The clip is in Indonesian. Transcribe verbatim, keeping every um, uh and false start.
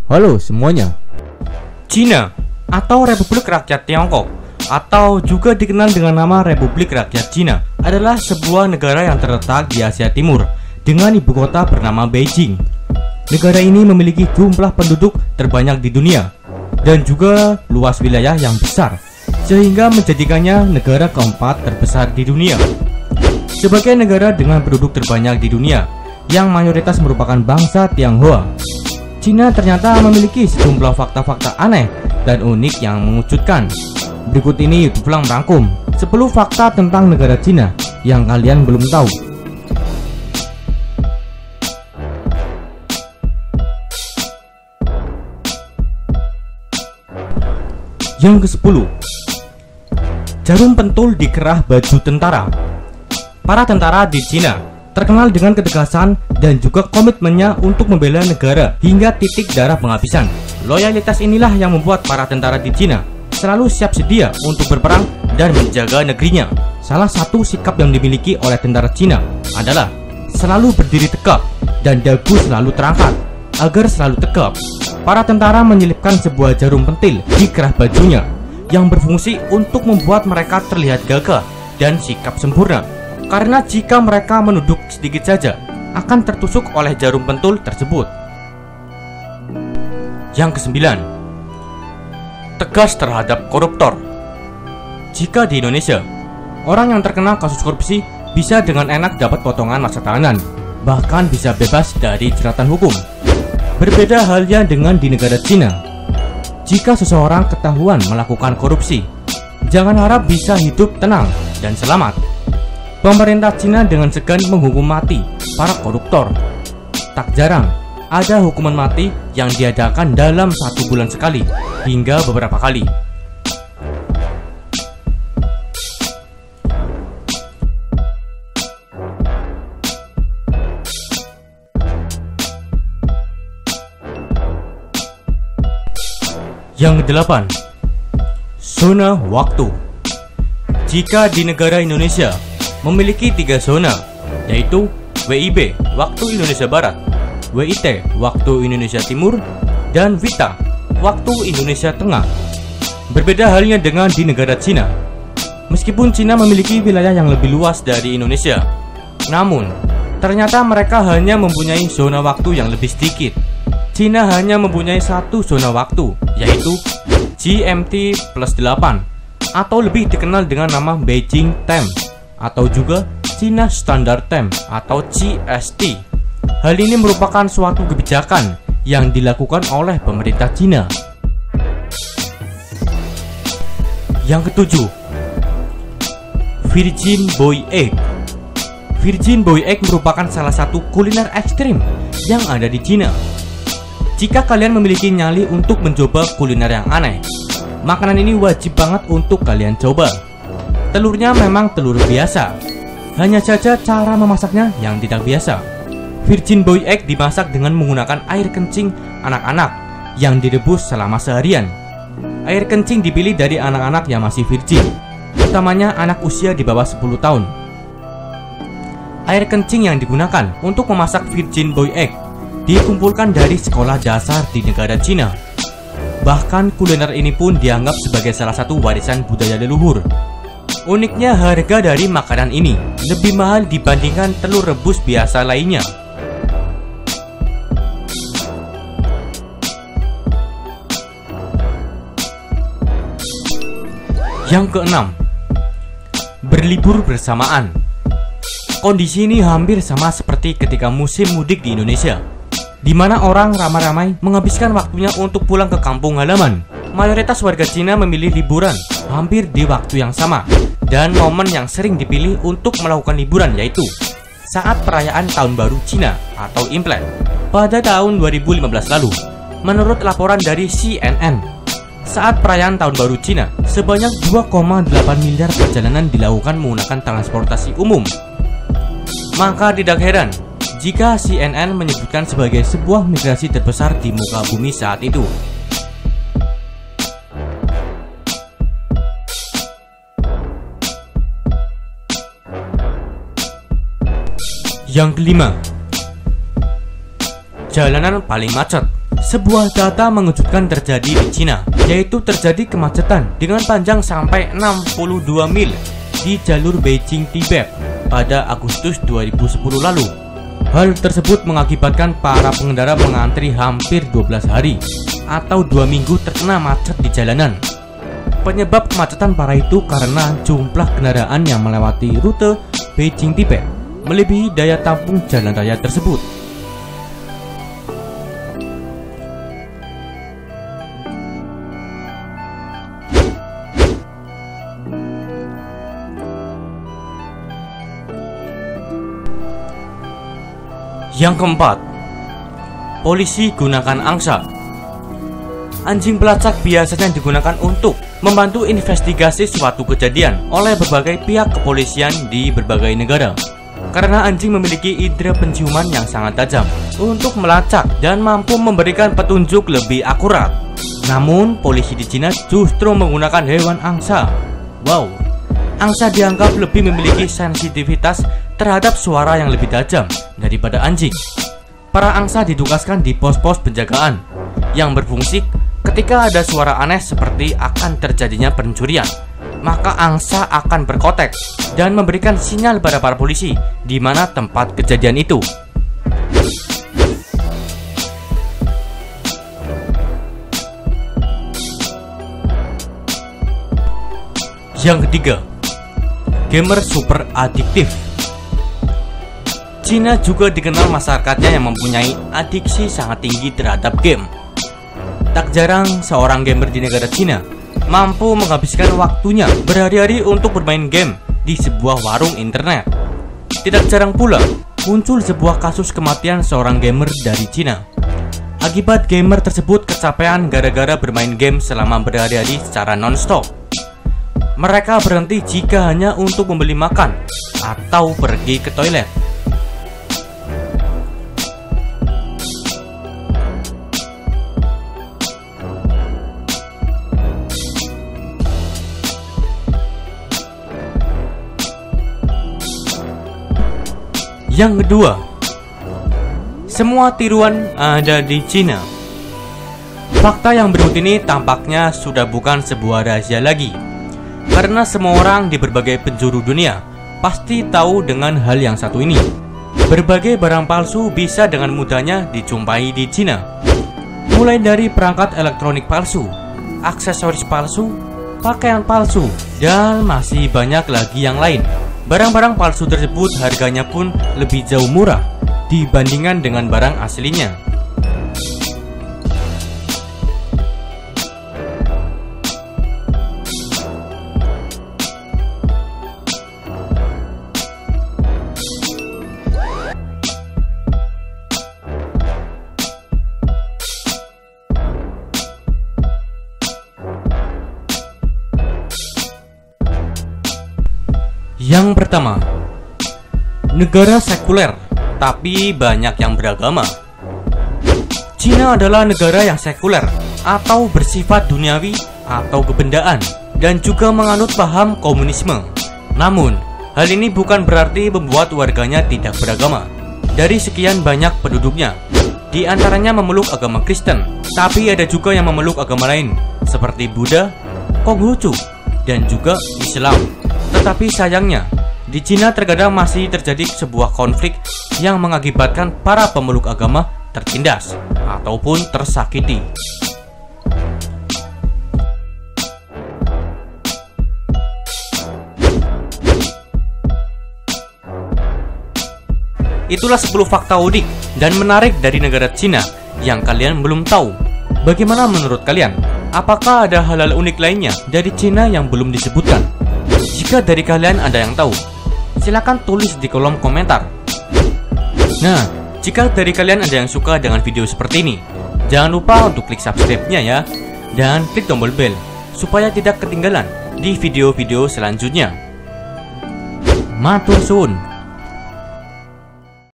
Halo semuanya. Cina atau Republik Rakyat Tiongkok atau juga dikenal dengan nama Republik Rakyat Cina adalah sebuah negara yang terletak di Asia Timur dengan ibu kota bernama Beijing. Negara ini memiliki jumlah penduduk terbanyak di dunia dan juga luas wilayah yang besar, sehingga menjadikannya negara keempat terbesar di dunia. Sebagai negara dengan penduduk terbanyak di dunia yang mayoritas merupakan bangsa Tionghoa, Cina ternyata memiliki sejumlah fakta-fakta aneh dan unik yang mengejutkan. Berikut ini YouTube Pulang merangkum sepuluh fakta tentang negara Cina yang kalian belum tahu. Yang kesepuluh, jarum pentul di kerah baju tentara. Para tentara di Cina terkenal dengan ketegasan dan juga komitmennya untuk membela negara hingga titik darah penghabisan. Loyalitas inilah yang membuat para tentara di Cina selalu siap sedia untuk berperang dan menjaga negerinya. Salah satu sikap yang dimiliki oleh tentara Cina adalah selalu berdiri tegap dan dagu selalu terangkat. Agar selalu tegap, para tentara menyelipkan sebuah jarum pentil di kerah bajunya yang berfungsi untuk membuat mereka terlihat gagah dan sikap sempurna. Karena jika mereka menunduk sedikit saja, akan tertusuk oleh jarum pentul tersebut. Yang kesembilan, tegas terhadap koruptor. Jika di Indonesia, orang yang terkena kasus korupsi bisa dengan enak dapat potongan masa tahanan, bahkan bisa bebas dari jeratan hukum. Berbeda halnya dengan di negara Cina. Jika seseorang ketahuan melakukan korupsi, jangan harap bisa hidup tenang dan selamat. Pemerintah Cina dengan segan menghukum mati para koruptor. Tak jarang ada hukuman mati yang diadakan dalam satu bulan sekali hingga beberapa kali. Yang kedelapan, zona waktu. Jika di negara Indonesia memiliki tiga zona, yaitu W I B waktu Indonesia Barat, W I T waktu Indonesia Timur, dan W I T A waktu Indonesia Tengah. Berbeda halnya dengan di negara Cina. Meskipun Cina memiliki wilayah yang lebih luas dari Indonesia, namun ternyata mereka hanya mempunyai zona waktu yang lebih sedikit. Cina hanya mempunyai satu zona waktu, yaitu G M T plus delapan, atau lebih dikenal dengan nama Beijing Time, atau juga China Standard Time atau C S T. Hal ini merupakan suatu kebijakan yang dilakukan oleh pemerintah Cina. Yang ketujuh, Virgin Boy Egg. Virgin Boy Egg merupakan salah satu kuliner ekstrim yang ada di Cina. Jika kalian memiliki nyali untuk mencoba kuliner yang aneh, makanan ini wajib banget untuk kalian coba. Telurnya memang telur biasa, hanya saja cara memasaknya yang tidak biasa. Virgin Boy Egg dimasak dengan menggunakan air kencing anak-anak yang direbus selama seharian. Air kencing dipilih dari anak-anak yang masih virgin, utamanya anak usia di bawah sepuluh tahun. Air kencing yang digunakan untuk memasak Virgin Boy Egg dikumpulkan dari sekolah dasar di negara Cina. Bahkan kuliner ini pun dianggap sebagai salah satu warisan budaya leluhur. Uniknya harga dari makanan ini lebih mahal dibandingkan telur rebus biasa lainnya. Yang keenam, berlibur bersamaan. Kondisi ini hampir sama seperti ketika musim mudik di Indonesia, di mana orang ramai-ramai menghabiskan waktunya untuk pulang ke kampung halaman. Mayoritas warga Cina memilih liburan hampir di waktu yang sama, dan momen yang sering dipilih untuk melakukan liburan yaitu saat perayaan Tahun Baru Cina atau Imlek pada tahun dua ribu lima belas lalu. Menurut laporan dari C N N, saat perayaan Tahun Baru Cina, sebanyak dua koma delapan miliar perjalanan dilakukan menggunakan transportasi umum. Maka tidak heran jika C N N menyebutkan sebagai sebuah migrasi terbesar di muka bumi saat itu. Yang kelima, jalanan paling macet. Sebuah data mengejutkan terjadi di Cina, yaitu terjadi kemacetan dengan panjang sampai enam puluh dua mil di jalur Beijing-Tibet pada Agustus dua ribu sepuluh lalu. Hal tersebut mengakibatkan para pengendara mengantri hampir dua belas hari atau dua minggu terkena macet di jalanan. Penyebab kemacetan parah itu karena jumlah kendaraan yang melewati rute Beijing-Tibet melebihi daya tampung jalan raya tersebut. Yang keempat, polisi gunakan angsa. Anjing pelacak biasanya digunakan untuk membantu investigasi suatu kejadian oleh berbagai pihak kepolisian di berbagai negara. Karena anjing memiliki indera penciuman yang sangat tajam untuk melacak dan mampu memberikan petunjuk lebih akurat. Namun, polisi di Cina justru menggunakan hewan angsa. Wow, angsa dianggap lebih memiliki sensitivitas terhadap suara yang lebih tajam daripada anjing. Para angsa ditugaskan di pos-pos penjagaan yang berfungsi ketika ada suara aneh seperti akan terjadinya pencurian. Maka angsa akan berkotek dan memberikan sinyal pada para polisi di mana tempat kejadian itu. Yang ketiga, gamer super adiktif. Cina juga dikenal masyarakatnya yang mempunyai adiksi sangat tinggi terhadap game. Tak jarang seorang gamer di negara Cina mampu menghabiskan waktunya berhari-hari untuk bermain game di sebuah warung internet. Tidak jarang pula muncul sebuah kasus kematian seorang gamer dari Cina. Akibat gamer tersebut kecapean gara-gara bermain game selama berhari-hari secara non-stop. Mereka berhenti jika hanya untuk membeli makan atau pergi ke toilet. Yang kedua, semua tiruan ada di Cina. Fakta yang berikut ini tampaknya sudah bukan sebuah rahasia lagi, karena semua orang di berbagai penjuru dunia pasti tahu dengan hal yang satu ini. Berbagai barang palsu bisa dengan mudahnya dijumpai di Cina. Mulai dari perangkat elektronik palsu, aksesoris palsu, pakaian palsu, dan masih banyak lagi yang lain. Barang-barang palsu tersebut harganya pun lebih jauh murah dibandingkan dengan barang aslinya. Yang pertama, negara sekuler tapi banyak yang beragama. Cina adalah negara yang sekuler atau bersifat duniawi atau kebendaan dan juga menganut paham komunisme. Namun, hal ini bukan berarti membuat warganya tidak beragama. Dari sekian banyak penduduknya, di antaranya memeluk agama Kristen, tapi ada juga yang memeluk agama lain seperti Buddha, Konghucu, dan juga Islam. Tetapi sayangnya, di Cina terkadang masih terjadi sebuah konflik yang mengakibatkan para pemeluk agama tertindas ataupun tersakiti. Itulah sepuluh fakta unik dan menarik dari negara Cina yang kalian belum tahu. Bagaimana menurut kalian? Apakah ada hal-hal unik lainnya dari Cina yang belum disebutkan? Jika dari kalian ada yang tahu, silakan tulis di kolom komentar. Nah, jika dari kalian ada yang suka dengan video seperti ini, jangan lupa untuk klik subscribe-nya ya, dan klik tombol bel supaya tidak ketinggalan di video-video selanjutnya. Matur suwun.